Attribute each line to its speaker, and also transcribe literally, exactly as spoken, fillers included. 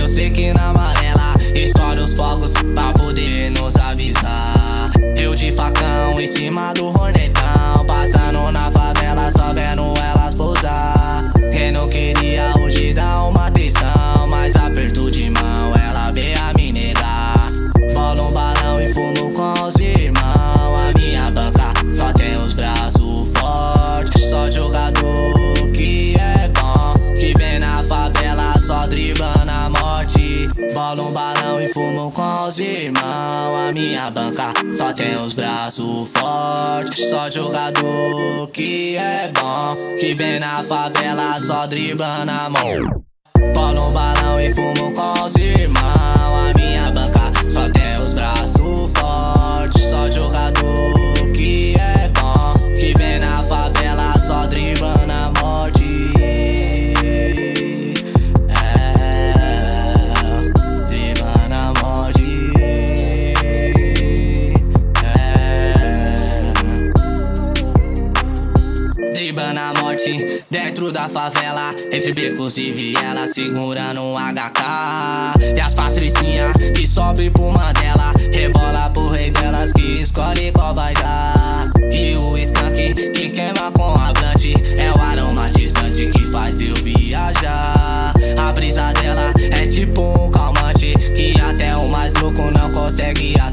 Speaker 1: sei que na amarela estoura os fogos pra poder nos avisar. Eu de facão em cima do hornetão, passando na favela só vendo elas pousar. Quem não queria hoje dá uma atenção, mas aperto de mão ela veio a me negar. Bola um balão e fumo com os irmãos. A minha banca só tem os braços fortes, só jogador que é bom, que vem na favela só driblando a morte. Bola um balão e fumo com os irmãos. A minha banca só tem os braços fortes, só jogador que é bom, que vem na favela só driblando a mão. Bola um balão e fumo com os irmãos. A minha banca só tem os braços fortes, só jogador que é bom, que vem na favela só driblando a morte. Na morte, dentro da favela, entre becos e viela, segurando um H K. E as patricinhas que sobe pro Mandela, rebola pro rei delas que escolhe qual vai dar. E o skunk que queima com a blunt é o aromatizante que faz eu viajar. A brisa dela é tipo um calmante que até o mais louco não consegue aceitar.